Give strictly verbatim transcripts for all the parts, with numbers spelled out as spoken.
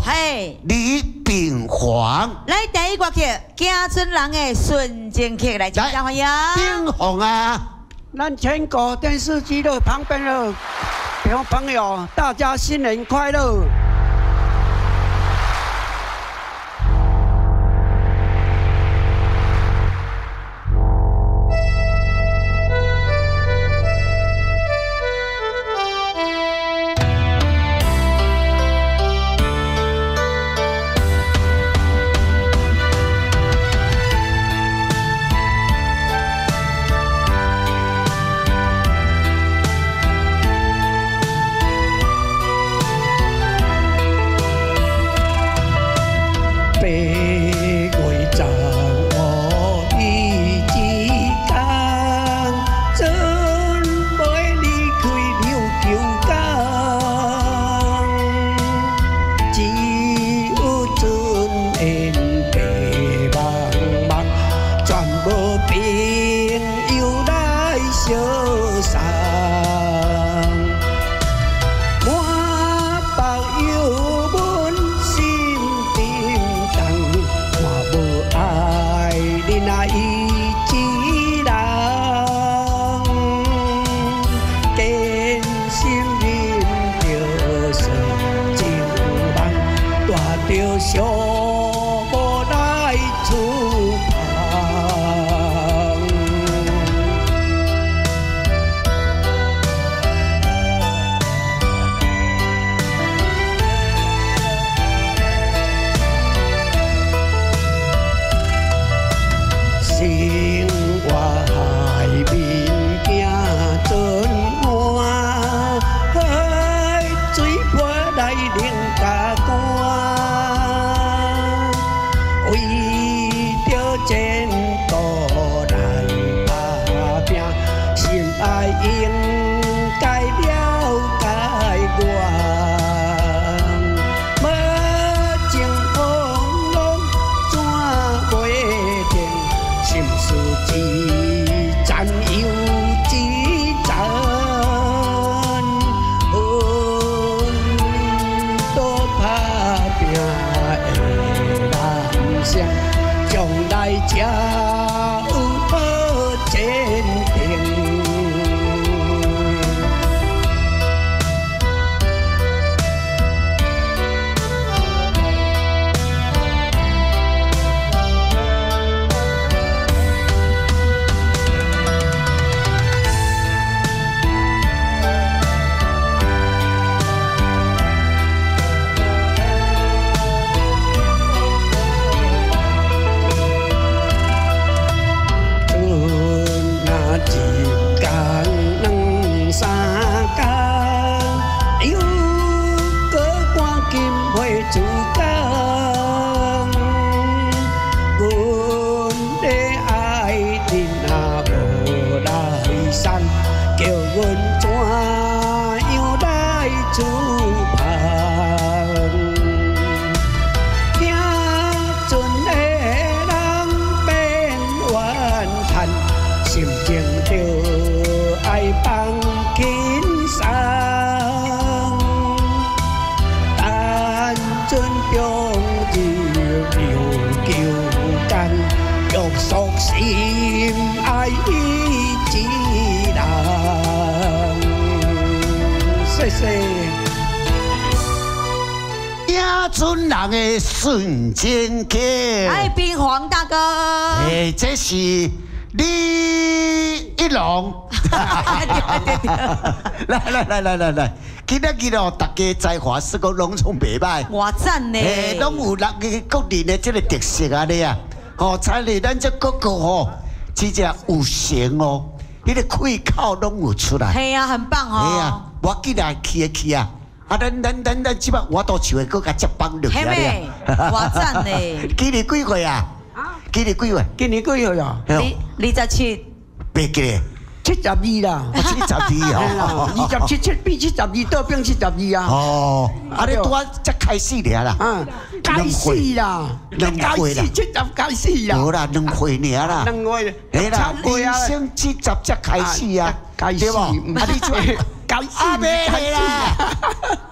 嘿， 李秉煌。 来第一个曲，家村人的纯情曲，来，掌声欢迎。 秉煌啊！ 咱全国电视机的旁边的朋友，大家新年快乐！ 家村人的纯情曲， 哎，秉煌大哥， 哎，这是李一龙。来来来来来来，今仔日哦，大家才华是个拢总袂歹， 哇赞呢！ 哎，拢有咱个各地的这个特色啊咧啊，哦，才嚟咱这各个哦，真正有型哦，迄个开口拢有出来。 系啊，很棒哦。 系啊，我记来去啊去啊。啊，咱咱咱咱即摆我到树的，搁甲接帮落去啊！ 哇赞呢！ 今年几岁啊？今年几岁？ 今年几岁啊？ 二二十七。 别记七十二啦。 七十二哦。 二十七七变七十二，倒变七十二啊。 哦，啊，你拄啊才开始尔啦。 嗯，开始啦， 两岁啦， 七十开始啦。 无啦，两岁尔啦。 两岁。 哎啦，人生七十才开始啊， 开始。 对无？啊，你做。 开始， 啊，袂啦。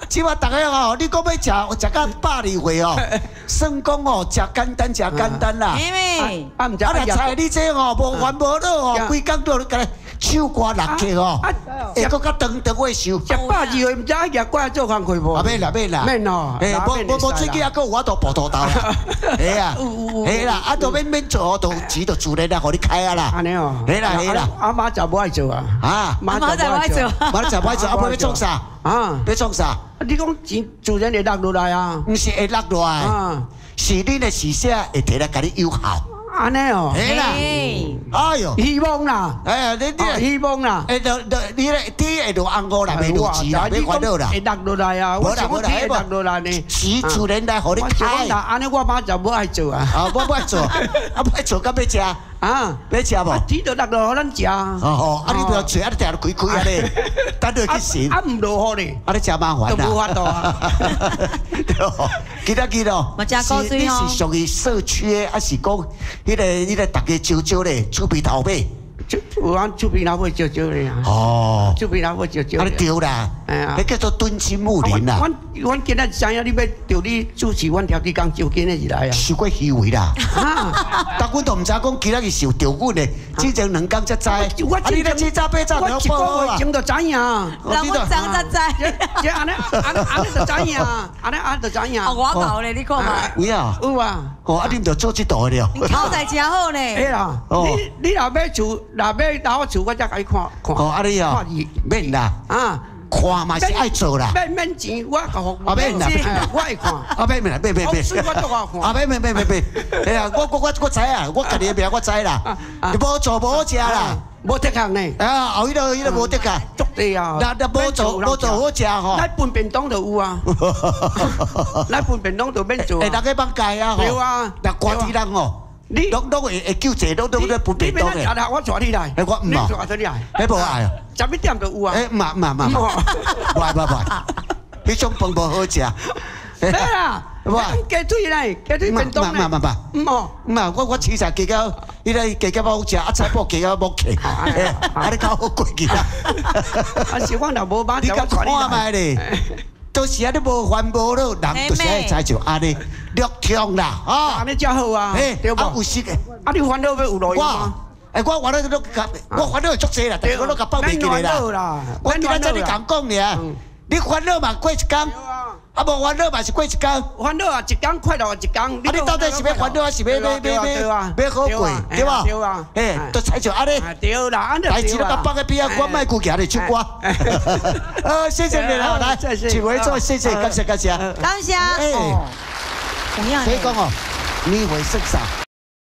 即马大家吼，你讲要食，食到百二岁哦，算讲哦，食简单，食简单啦。 妹妹， 啊，唔知啊，若菜你这吼无烦无恼哦，规工都甲你唱歌六曲哦，会搁较长长尾收。 食百二岁，唔知爱夹过来做工课无？ 啊免啦免啦， 免哦。 诶，无无无最近还佫有我都补土豆啦。嘿啊，嘿啦，啊都免免做，都钱就自然啦，互你开啊啦。 安尼哦。 嘿啦嘿啦。 阿妈就无爱做啊。 啊， 妈就无爱做， 妈就无爱做，啊要要创啥？ 啊， 要创啥？ 你讲钱自然会落落来啊。 毋是会落落来，是你的视线会摕来甲你有效。 安尼哦。 嘿啦，哎哟， 希望啦。 哎呀，你你希望啦。 诶，就就你咧，天会落红雨啦，袂落钱啦，袂烦恼啦。 会落落来啊。 无啦无啦， 会落落来呢。 钱自然来，互你开。 安尼我妈就无爱做啊。 啊，我不爱做，啊不爱做，敢要食？ 啊， 要食无？ 钱就落落互咱食。 哦哦，啊你不要做，啊你定开开啊咧，等你去神。 啊唔落好咧。 啊你真麻烦啦。 都无法度啊。 记得记得。 嘛真古锥哦。 你是属于社区，还是讲迄个迄个大家招招咧，厝边头尾？ 有啊，厝边老伙招招咧啊。 哦。 厝边老伙招招。 啊你对啦。哎呀。迄叫做敦亲睦邻啦。 阮阮今日知影你要着你主持阮条地工就今日是来啊。 受过虚伪啦。啊。但阮都毋知讲今日是受着阮的，之前两工才知。啊你咧七早八早就报好啊。 前就知影。 人阮早才知。 这安尼安安尼就知影，安尼安就知影。 哦，我搞咧，你看嘛。 有啊。 有啊。 哦，啊你毋着做即道了。 你口才真好呢。 哎啦。哦。你你若要厝，若要来我厝，我才甲你看看。 哦，啊你啊。免啦。啊。看嘛是爱做啦。 免免钱，我甲服务。 啊免啦， 我爱看。 啊免免啦，免免免。 我都我看。 啊免免免免免。哎呀，我我我我知啊，我家己的名我知啦。你无做无好食啦。 无得空呢。 啊，后迄个迄个无得空。 足地啊。 那那无做无做好食吼。 咱分便当就有啊。咱分便当就免做。 哎，大家放假啊吼。 有啊。 那瓜子人吼。你拢拢会会救济，拢拢咧分便当的。 你我带你来。 哎，我唔啊。 你带你来。 哎，无爱啊。 十一点就有啊。 哎，唔啊唔啊唔啊。无爱无爱。迄种饭无好食。 哎啦。无。鸡腿咧，鸡腿便当咧。 唔唔唔唔。唔哦，唔啊，我我饲菜加到，伊个加到好食，啊菜脯加到冇起。啊，你较好过去啦。 啊，是我若无把你甲看卖咧。都是啊，你无烦无恼，人就是爱知就安尼，略听啦，啊， 安尼才好啊， 对无？啊，有时个， 啊，你烦恼要有路用吗？ 哎，我烦恼都甲，我烦恼会足济啦，但是我都甲放袂记咧啦。我今仔日你讲讲尔，你烦恼嘛过一工，啊无烦恼嘛是过一工， 烦恼啊一工快乐一工。啊， 你到底是要烦恼还是要要要要要好过，对吧？ 对啊， 哎，都采就安尼。 对啦，安尼对啦。 代志都甲放在边啊，我卖顾家里唱歌。呃，谢谢你啦，来，请回座，谢谢，感谢感谢， 感谢。哎， 所以讲哦，你会胜啥？